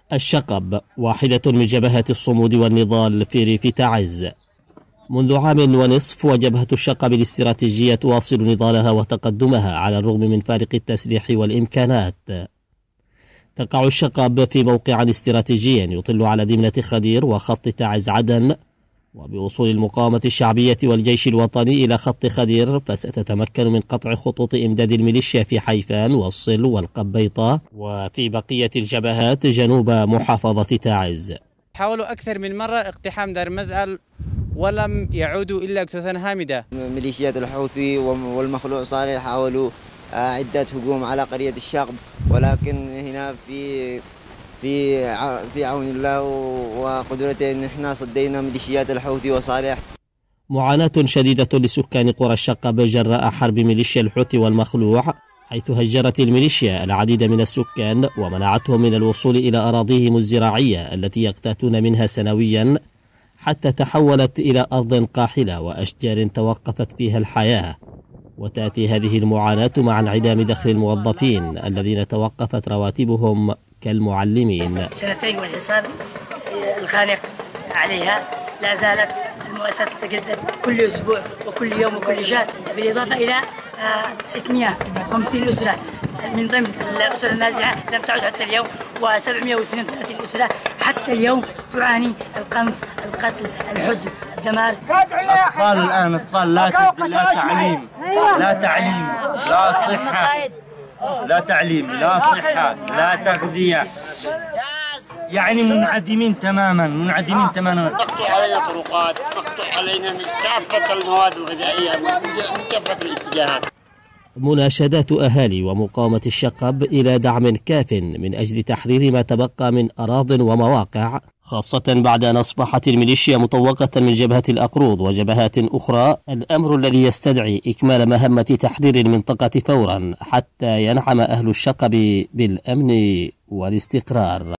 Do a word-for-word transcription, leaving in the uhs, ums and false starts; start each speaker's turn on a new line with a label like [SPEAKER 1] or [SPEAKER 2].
[SPEAKER 1] الشقب واحدة من جبهات الصمود والنضال في ريف تعز. منذ عام ونصف وجبهة الشقب الاستراتيجية تواصل نضالها وتقدمها على الرغم من فارق التسليح والإمكانات. تقع الشقب في موقع استراتيجي يطل على ذمة خدير وخط تعز عدن، وبوصول المقاومة الشعبية والجيش الوطني إلى خط خدير فستتمكن من قطع خطوط إمداد الميليشيا في حيفان والصل والقبيطة وفي بقية الجبهات جنوب محافظة تعز.
[SPEAKER 2] حاولوا أكثر من مرة اقتحام دار مزعل ولم يعودوا إلا كتلة هامدة.
[SPEAKER 3] ميليشيات الحوثي والمخلوع صالح حاولوا عدة هجوم على قرية الشقب، ولكن هنا في في في عون الله وقدرته ان احنا صدينا ميليشيات الحوثي وصالح.
[SPEAKER 1] معاناة شديدة لسكان قرى الشقب جراء حرب ميليشيا الحوثي والمخلوع، حيث هجرت الميليشيا العديد من السكان ومنعتهم من الوصول إلى أراضيهم الزراعية التي يقتاتون منها سنويا، حتى تحولت إلى أرض قاحلة وأشجار توقفت فيها الحياة. وتأتي هذه المعاناة مع انعدام دخل الموظفين الذين توقفت رواتبهم كالمعلمين.
[SPEAKER 4] سنتين والحصار الخانق عليها، لا زالت المؤسسة تتجدد كل أسبوع وكل يوم وكل شهر، بالإضافة إلى ستمئة وخمسين أسرة من ضمن الأسر النازحة لم تعد حتى اليوم، وسبعمئة واثنين وثلاثين أسرة حتى اليوم تعاني القنص، القتل، الحزن، الدمار.
[SPEAKER 5] أطفال الآن أطفال لا لا تعليم لا تعليم لا صحة لا تعليم لا صحة لا تغذية، يعني منعدمين تماما منعدمين تماما.
[SPEAKER 6] مقطوع علينا طرقات، مقطوع علينا من كافة المواد الغذائية من كافة الاتجاهات.
[SPEAKER 1] مناشدات أهالي ومقاومة الشقب إلى دعم كاف من أجل تحرير ما تبقى من أراضٍ ومواقع، خاصة بعد أن أصبحت الميليشيا مطوقة من جبهة الأقروض وجبهات أخرى، الأمر الذي يستدعي إكمال مهمة تحرير المنطقة فورا حتى ينعم أهل الشقب بالأمن والاستقرار.